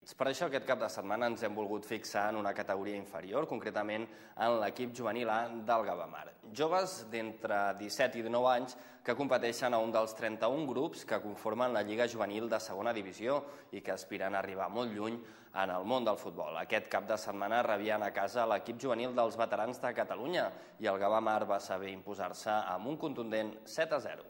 Per això aquest cap de setmana ens hem volgut fixar en una categoria inferior, concretament en l'equip juvenil A del Gavamar. Joves d'entre 17 i 19 anys que competeixen a un dels 31 grups que conformen la Lliga Juvenil de segona divisió i que aspiren a arribar molt lluny en el món del futbol. Aquest cap de setmana rebien a casa l'equip juvenil dels veterans de Catalunya i el Gavamar va saber imposar-se amb un contundent 7-0.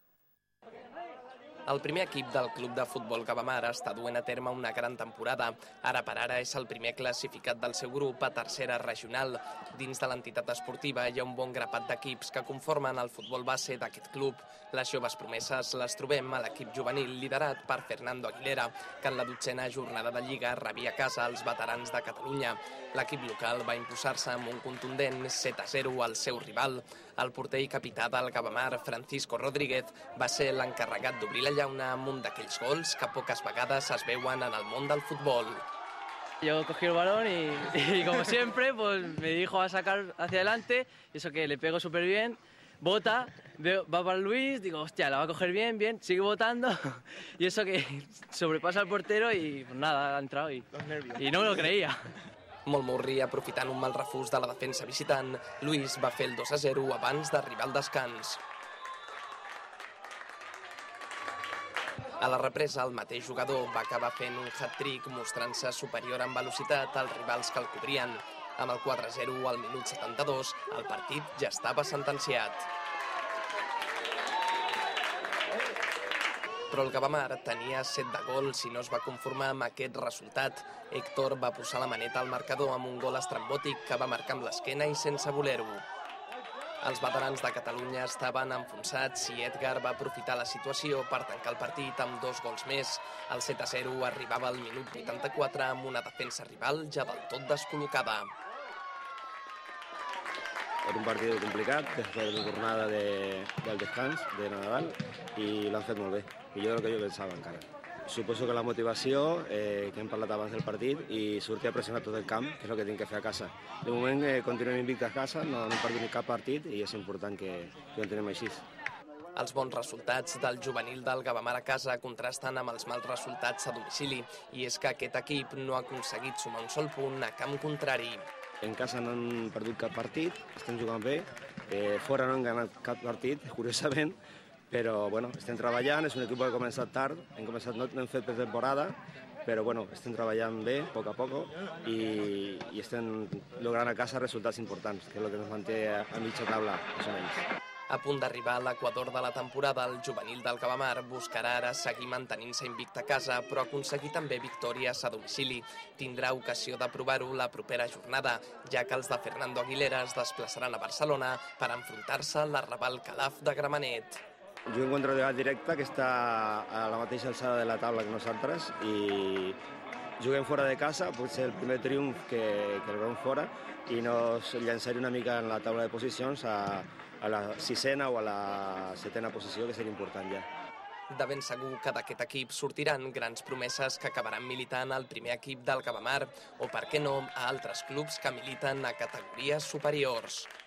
El primer equip del Club de Futbol Gavamar està duent a terme una gran temporada. Ara per ara és el primer classificat del seu grup a tercera regional. Dins de l'entitat esportiva hi ha un bon grapat d'equips que conformen el futbol base d'aquest club. Les joves promeses les trobem a l'equip juvenil liderat per Fernando Aguilera, que en la 12a jornada de Lliga rebia a casa els veterans de Catalunya. L'equip local va imposar-se amb un contundent 7-0 al seu rival. El porter i capità del Gavamar, Francisco Rodríguez, va ser l'encarregat d'obrir la llauna amb un d'aquells gols que poques vegades es veuen en el món del futbol. Yo cogí el balón y como siempre pues me dirijo a sacar hacia adelante, eso que le pego súper bien, bota, va para Luis, digo, hostia, la va a coger bien, sigue botando y eso que sobrepasa al portero y pues nada, ha entrado y no me lo creía. Molt murri, aprofitant un mal refús de la defensa visitant, Luis va fer el 2-0 abans d'arribar al descans. A la represa, el mateix jugador va acabar fent un hat-trick mostrant-se superior en velocitat als rivals que el cobrien. Amb el 4-0 al minut 72, el partit ja estava sentenciat. Però el Gavamar tenia 7 de gols i no es va conformar amb aquest resultat. Héctor va posar la maneta al marcador amb un gol estrambòtic que va marcar amb l'esquena i sense voler-ho. Els veterans de Catalunya estaven enfonsats i Edgar va aprofitar la situació per tancar el partit amb 2 gols més. El 7-0 arribava al minut 84 amb una defensa rival ja del tot descol·locada. Era un partit complicat, després de la tornada del descans de Nadal, i l'han fet molt bé, millor del que jo pensava encara. Suposo que la motivació, que hem parlat abans del partit, i sortir a pressionar tot el camp, que és el que tinc que fer a casa. De moment continuem invictes a casa, no hem perdut cap partit i és important que ho entenem així. Els bons resultats del juvenil del Gavamar a casa contrasten amb els mals resultats a domicili, i és que aquest equip no ha aconseguit sumar un sol punt a camp contrari. En casa no han perdut cap partit, estem jugant bé, fora no han ganat cap partit, curiosament, però bueno, estem treballant, és un equip que ha començat tard, no hem fet pretemporada, però bueno, estem treballant bé, a poc a poc, i estem logrant a casa resultats importants, que és el que ens manté a mitja taula, més o menys. A punt d'arribar a l'equador de la temporada, el juvenil del Gavamar buscarà ara seguir mantenint-se invicte a casa, però aconseguir també victòries a domicili. Tindrà ocasió de provar-ho la propera jornada, ja que els de Fernando Aguilera es desplaçaran a Barcelona per enfrontar-se a la Raval Calaf de Gramenet. Juguem contra el Llevat Directe, que està a la mateixa alçada de la taula que nosaltres, i juguem fora de casa, pot ser el primer triomf que el veurem fora, i nos llançaré una mica en la taula de posicions a la 6a o a la 7a posició, que seria important ja. De ben segur que d'aquest equip sortiran grans promeses que acabaran militant al primer equip del Gavamar o, per què no, a altres clubs que militen a categories superiors.